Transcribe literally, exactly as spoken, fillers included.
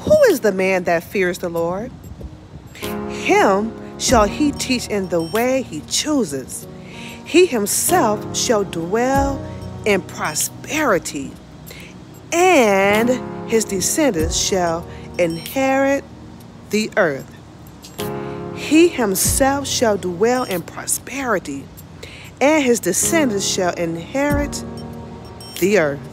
Who is the man that fears the Lord? Him shall he teach in the way he chooses. He himself shall dwell in prosperity, and his descendants shall inherit the earth. He himself shall dwell in prosperity, and his descendants shall inherit the earth.